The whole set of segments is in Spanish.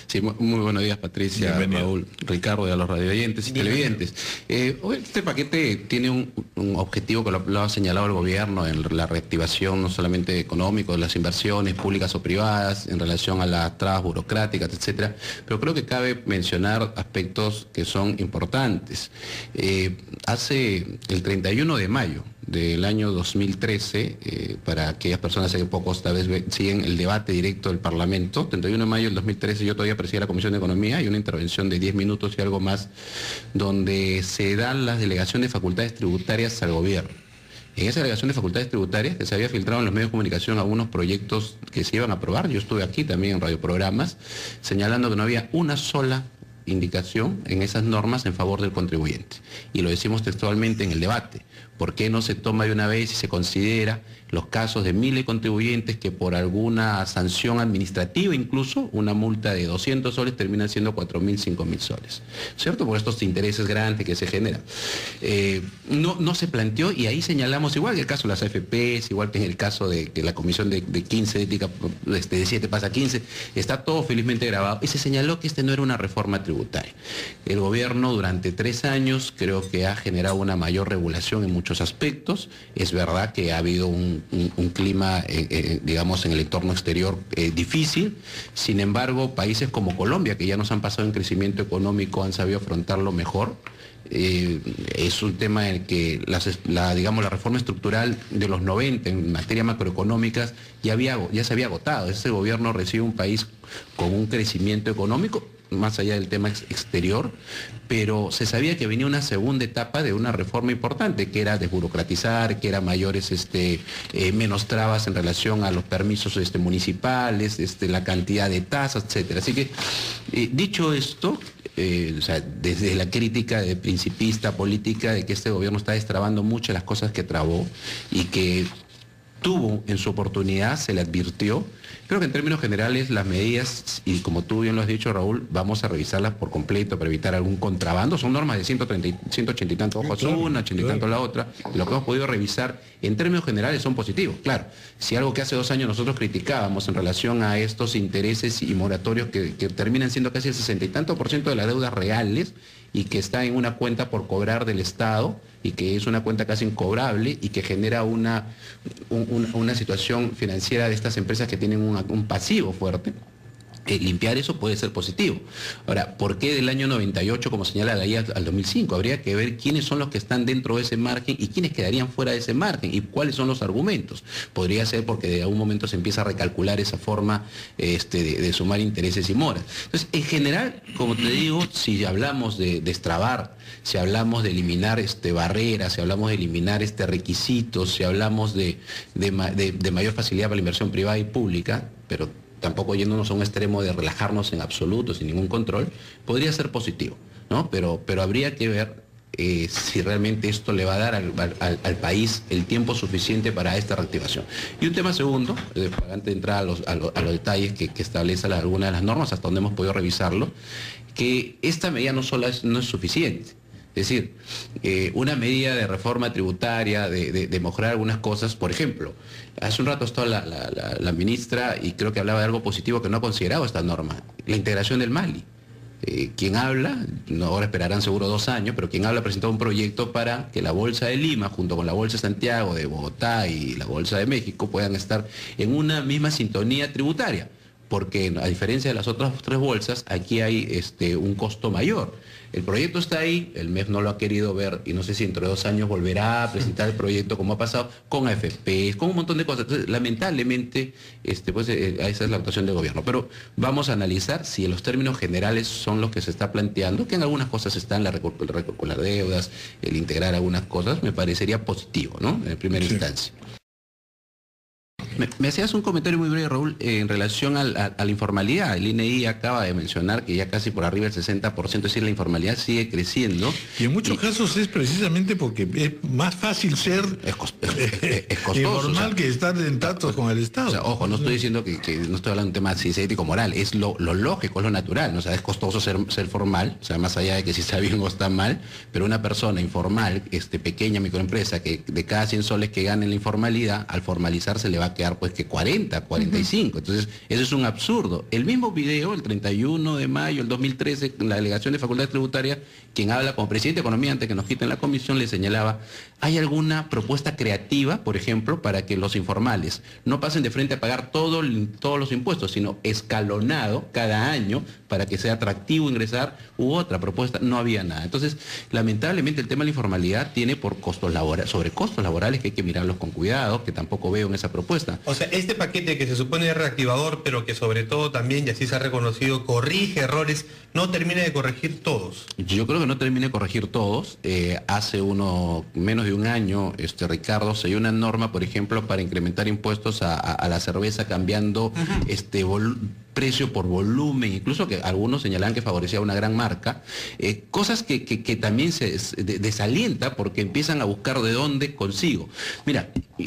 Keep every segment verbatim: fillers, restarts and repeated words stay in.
Sí, muy buenos días, Patricia, Bienvenido. Raúl, Ricardo y a los radioyentes y Bienvenido. televidentes. Eh, este paquete tiene un, un objetivo que lo, lo ha señalado el gobierno en la reactivación no solamente económico de las inversiones públicas o privadas en relación a las trabas burocráticas, etcétera, pero creo que cabe mencionar aspectos que son importantes. Eh, hace el treinta y uno de mayo del año dos mil trece, eh, para aquellas personas que pocos tal vez ve, siguen el debate directo del Parlamento, treinta y uno de mayo del dos mil trece yo todavía presidía la Comisión de Economía y una intervención de diez minutos y algo más, donde se dan las delegaciones de facultades tributarias al gobierno. En esa delegación de facultades tributarias, que se había filtrado en los medios de comunicación algunos proyectos que se iban a aprobar, yo estuve aquí también en radioprogramas, señalando que no había una sola indicación en esas normas en favor del contribuyente. Y lo decimos textualmente en el debate. ¿Por qué no se toma de una vez y se considera los casos de miles de contribuyentes que por alguna sanción administrativa, incluso una multa de doscientos soles, terminan siendo cuatro mil, cinco mil soles? ¿Cierto? Por estos intereses grandes que se generan. Eh, no, no se planteó, y ahí señalamos, igual que el caso de las A F Pes, igual que en el caso de que la comisión de, de quince de ética, este, de siete pasa a quince, está todo felizmente grabado, y se señaló que este no era una reforma tributaria. El gobierno durante tres años creo que ha generado una mayor regulación en muchos aspectos. Es verdad que ha habido un, un, un clima, eh, eh, digamos, en el entorno exterior eh, difícil. Sin embargo, países como Colombia, que ya nos han pasado en crecimiento económico, han sabido afrontarlo mejor. Eh, es un tema en el que las, la, digamos, la reforma estructural de los noventa en materia macroeconómicas ya, había, ya se había agotado. Ese gobierno recibe un país con un crecimiento económico, más allá del tema ex exterior, pero se sabía que venía una segunda etapa de una reforma importante, que era desburocratizar, que era mayores, este, eh, menos trabas en relación a los permisos este, municipales, este, la cantidad de tasas, etcétera. Así que, eh, dicho esto, eh, o sea, desde la crítica de principista política de que este gobierno está destrabando muchas las cosas que trabó y que tuvo en su oportunidad, se le advirtió. Creo que en términos generales las medidas, y como tú bien lo has dicho, Raúl, vamos a revisarlas por completo para evitar algún contrabando. Son normas de ciento treinta, ciento ochenta y tantos ojos claro, una, ochenta y claro. tantos la otra. Lo que hemos podido revisar en términos generales son positivos. Claro, si algo que hace dos años nosotros criticábamos en relación a estos intereses y moratorios que, que terminan siendo casi el sesenta y tanto por ciento de las deudas reales y que está en una cuenta por cobrar del Estado y que es una cuenta casi incobrable y que genera una, un, una, una situación financiera de estas empresas que tienen una, un pasivo fuerte. Eh, limpiar eso puede ser positivo. Ahora, ¿por qué del año noventa y ocho, como señala la guía, al dos mil cinco? Habría que ver quiénes son los que están dentro de ese margen y quiénes quedarían fuera de ese margen y cuáles son los argumentos. Podría ser porque de algún momento se empieza a recalcular esa forma este, de, de sumar intereses y moras. Entonces, en general, como te digo, si hablamos de destrabar, si hablamos de eliminar este, barreras, si hablamos de eliminar este, requisitos, si hablamos de, de, de, de mayor facilidad para la inversión privada y pública, pero tampoco yéndonos a un extremo de relajarnos en absoluto, sin ningún control, podría ser positivo, ¿no? Pero, pero habría que ver eh, si realmente esto le va a dar al, al, al país el tiempo suficiente para esta reactivación. Y un tema segundo, eh, antes de entrar a los, a los, a los detalles que, que establece la, alguna de las normas, hasta donde hemos podido revisarlo, que esta medida no solo es, no es suficiente. Es decir, eh, una medida de reforma tributaria, de, de, de mejorar algunas cosas, por ejemplo, hace un rato estaba la, la, la, la ministra y creo que hablaba de algo positivo que no ha considerado esta norma, la integración del Mali. Eh, quien habla, no, ahora esperarán seguro dos años, pero quien habla ha presentado un proyecto para que la Bolsa de Lima, junto con la Bolsa de Santiago, de Bogotá y la Bolsa de México, puedan estar en una misma sintonía tributaria. Porque a diferencia de las otras tres bolsas, aquí hay este, un costo mayor. El proyecto está ahí, el M E F no lo ha querido ver y no sé si dentro de dos años volverá a presentar el proyecto como ha pasado con A F Pes, con un montón de cosas. Entonces, lamentablemente, este, pues, eh, esa es la actuación del gobierno. Pero vamos a analizar si los términos generales son los que se está planteando, que en algunas cosas están la recalcular deudas, el integrar algunas cosas, me parecería positivo, ¿no? En primera sí. instancia. Me, me hacías un comentario muy breve, Raúl, eh, en relación al, a, a la informalidad. El I N E acaba de mencionar que ya casi por arriba del sesenta por ciento, es decir, la informalidad sigue creciendo. Y en muchos y, casos es precisamente porque es más fácil ser es, cos, es, es, es costoso, informal, o sea, que estar en tratos con el Estado. O sea, ojo, no estoy diciendo que, que no estoy hablando de un tema así, ético-moral, es lo, lo lógico, es lo natural, ¿no? O sea, es costoso ser, ser formal, o sea, más allá de que si está bien o está mal, pero una persona informal, este, pequeña microempresa, que de cada cien soles que gane en la informalidad, al formalizarse le va a quedar pagar pues que cuarenta, cuarenta y cinco. Uh-huh. Entonces, eso es un absurdo. El mismo video, el treinta y uno de mayo del dos mil trece, la delegación de facultades tributarias, quien habla como presidente de Economía antes que nos quiten la comisión, le señalaba, ¿hay alguna propuesta creativa, por ejemplo, para que los informales no pasen de frente a pagar todo, todos los impuestos, sino escalonado cada año para que sea atractivo ingresar? U otra propuesta, no había nada. Entonces, lamentablemente el tema de la informalidad tiene por costos laborales, sobre costos laborales que hay que mirarlos con cuidado, que tampoco veo en esa propuesta. O sea, este paquete que se supone es reactivador, pero que sobre todo también, y así se ha reconocido, corrige errores, no termina de corregir todos. Yo creo que no termina de corregir todos. Eh, hace uno, menos de un año, este, Ricardo, se dio una norma, por ejemplo, para incrementar impuestos a, a, a la cerveza cambiando uh-huh. este precio por volumen, incluso que algunos señalaban que favorecía a una gran marca, eh, cosas que, que, que también se de, desalienta porque empiezan a buscar de dónde consigo. Mira,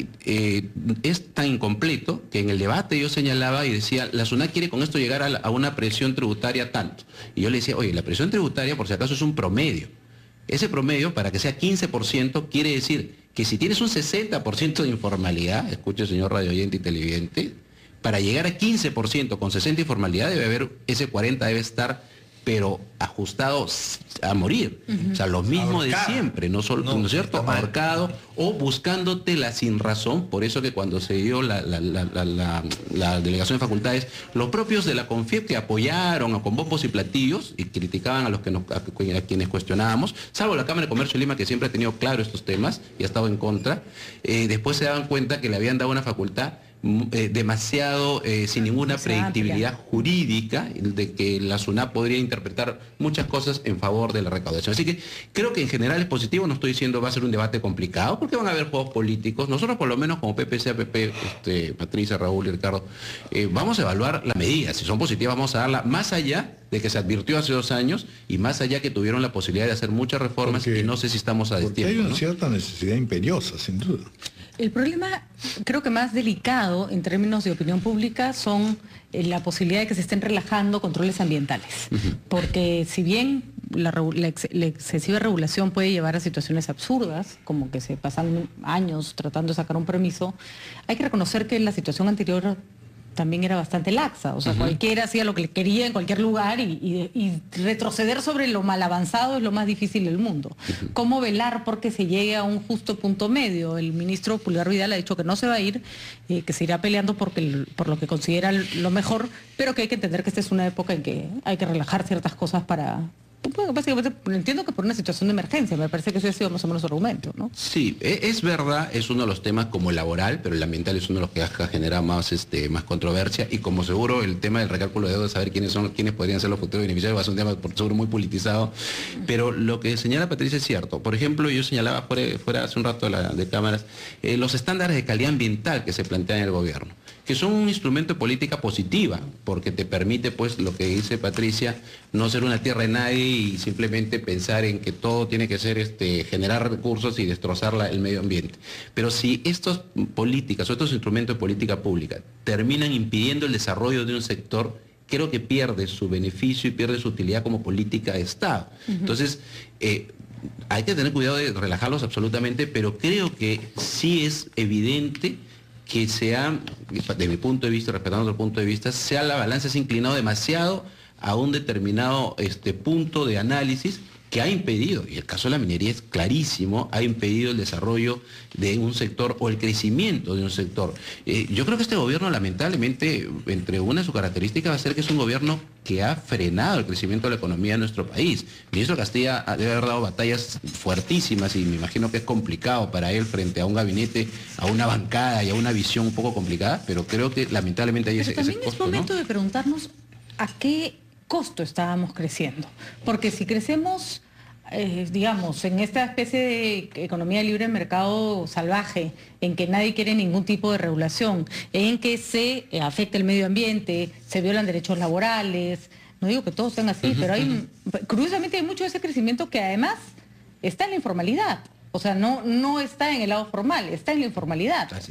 eh, es tan incompleto que en el debate yo señalaba y decía, la SUNAT quiere con esto llegar a, la, a una presión tributaria tanto. Y yo le decía, oye, la presión tributaria por si acaso es un promedio. Ese promedio, para que sea quince por ciento, quiere decir que si tienes un sesenta por ciento de informalidad, escuche señor radio oyente y televidente, para llegar a quince por ciento con sesenta informalidad debe haber, ese cuarenta debe estar, pero ajustado a morir. Uh-huh. O sea, lo mismo ahorcado. De siempre, no solo, no, ¿no es cierto? Ahorcado o buscándote la sin razón. Por eso que cuando se dio la, la, la, la, la, la delegación de facultades, los propios de la CONFIEP que apoyaron con bombos y platillos y criticaban a los que nos, a, a quienes cuestionábamos, salvo la Cámara de Comercio de Lima, que siempre ha tenido claro estos temas y ha estado en contra, eh, después se daban cuenta que le habían dado una facultad Eh, demasiado eh, sin ninguna predictibilidad jurídica de que la SUNAT podría interpretar muchas cosas en favor de la recaudación. Así que creo que en general es positivo, no estoy diciendo va a ser un debate complicado porque van a haber juegos políticos. Nosotros por lo menos como P P C, A P P, este, Patricia, Raúl y Ricardo, eh, vamos a evaluar las medidas. Si son positivas vamos a darla más allá de que se advirtió hace dos años y más allá que tuvieron la posibilidad de hacer muchas reformas porque, y no sé si estamos a destiempo. Hay una ¿no? cierta necesidad imperiosa, sin duda. El problema, creo que más delicado en términos de opinión pública, son eh, la posibilidad de que se estén relajando controles ambientales. Uh-huh. Porque si bien la, la, ex, la excesiva regulación puede llevar a situaciones absurdas, como que se pasan años tratando de sacar un permiso, hay que reconocer que la situación anterior también era bastante laxa, o sea, uh-huh. cualquiera hacía lo que quería en cualquier lugar y, y, y retroceder sobre lo mal avanzado es lo más difícil del mundo. Uh-huh. ¿Cómo velar porque se llegue a un justo punto medio? El ministro Pulgar Vidal ha dicho que no se va a ir, eh, que se irá peleando porque, por lo que considera lo mejor, pero que hay que entender que esta es una época en que hay que relajar ciertas cosas para... Básicamente, entiendo que por una situación de emergencia, me parece que eso ha sido más o menos su argumento, ¿no? Sí, es verdad, es uno de los temas como el laboral, pero el ambiental es uno de los que ha generado más, este, más controversia, y como seguro el tema del recálculo de deuda, saber quiénes son, quiénes podrían ser los futuros beneficiarios, va a ser un tema por seguro muy politizado, pero lo que señala Patricia es cierto. Por ejemplo, yo señalaba fuera, fuera hace un rato de, la, de cámaras, eh, los estándares de calidad ambiental que se plantean en el gobierno, que son un instrumento de política positiva, porque te permite, pues, lo que dice Patricia, no ser una tierra de nadie y simplemente pensar en que todo tiene que ser este, generar recursos y destrozar la, el medio ambiente. Pero si estas políticas o estos instrumentos de política pública terminan impidiendo el desarrollo de un sector, creo que pierde su beneficio y pierde su utilidad como política de Estado. Uh-huh. Entonces, eh, hay que tener cuidado de relajarlos absolutamente, pero creo que sí es evidente que sea, de mi punto de vista, respetando el punto de vista, sea la balanza se ha inclinado demasiado a un determinado este, punto de análisis que ha impedido, y el caso de la minería es clarísimo, ha impedido el desarrollo de un sector o el crecimiento de un sector. Eh, yo creo que este gobierno, lamentablemente, entre una de sus características va a ser que es un gobierno que ha frenado el crecimiento de la economía de nuestro país. El ministro Castilla debe haber dado batallas fuertísimas y me imagino que es complicado para él frente a un gabinete, a una bancada y a una visión un poco complicada, pero creo que lamentablemente hay pero ese, también ese costo, es momento, ¿no?, de preguntarnos a qué costo estábamos creciendo. Porque si crecemos, eh, digamos, en esta especie de economía de libre mercado salvaje, en que nadie quiere ningún tipo de regulación, en que se eh, afecta el medio ambiente, se violan derechos laborales, no digo que todos estén así, uh-huh, pero hay, uh-huh. curiosamente hay mucho de ese crecimiento que además está en la informalidad. O sea, no, no está en el lado formal, está en la informalidad.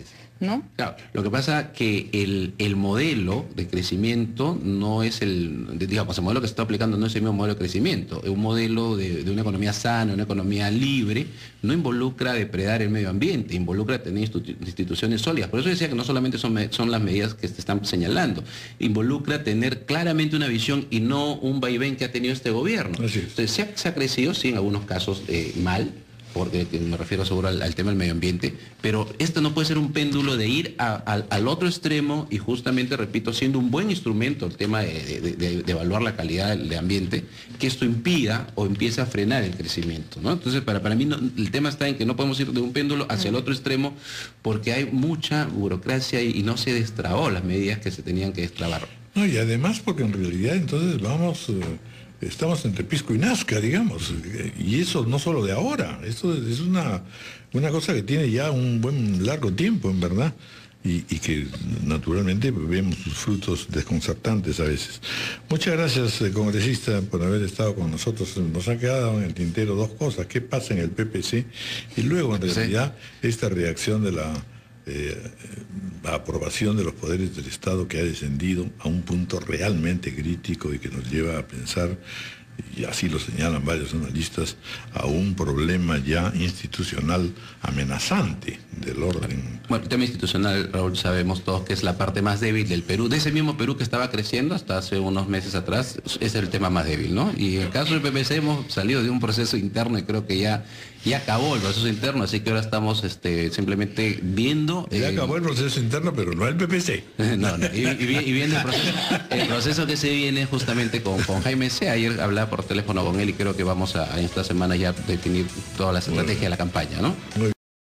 ¿no? Claro, lo que pasa que el, el modelo de crecimiento no es el, digamos, el modelo que se está aplicando no es el mismo modelo de crecimiento, es un modelo de, de una economía sana, una economía libre, no involucra depredar el medio ambiente, involucra tener institu instituciones sólidas. Por eso decía que no solamente son, son las medidas que se están señalando, involucra tener claramente una visión y no un vaivén que ha tenido este gobierno. Así es. Entonces, se ha, se ha crecido, sí, en algunos casos eh, mal, porque me refiero seguro al, al tema del medio ambiente, pero esto no puede ser un péndulo de ir a, a, al otro extremo y justamente, repito, siendo un buen instrumento el tema de, de, de, de evaluar la calidad del ambiente, que esto impida o empiece a frenar el crecimiento, ¿no? Entonces, para, para mí no, el tema está en que no podemos ir de un péndulo hacia el otro extremo porque hay mucha burocracia y, y no se destrabó las medidas que se tenían que destrabar. No, y además porque en realidad entonces vamos... Uh... Estamos entre Pisco y Nazca, digamos, y eso no solo de ahora, eso es una, una cosa que tiene ya un buen largo tiempo, en verdad, y, y que naturalmente vemos sus frutos desconcertantes a veces. Muchas gracias, congresista, por haber estado con nosotros. Nos han quedado en el tintero dos cosas: qué pasa en el P P C y luego, en realidad, esta reacción de la... Eh, aprobación de los poderes del Estado, que ha descendido a un punto realmente crítico y que nos lleva a pensar, y así lo señalan varios analistas, a un problema ya institucional amenazante del orden. Bueno, el tema institucional, Raúl, sabemos todos que es la parte más débil del Perú. De ese mismo Perú que estaba creciendo hasta hace unos meses atrás, es el tema más débil, ¿no? Y en el caso del P P C hemos salido de un proceso interno y creo que ya, ya acabó el proceso interno, así que ahora estamos este, simplemente viendo... Ya eh, acabó el proceso interno, pero no el P P C. No, no, y, y, y viendo el proceso, el proceso que se viene justamente con, con Jaime C. Ayer hablaba por teléfono con él y creo que vamos a, en esta semana ya definir toda la estrategia de la campaña, ¿no? Muy bien.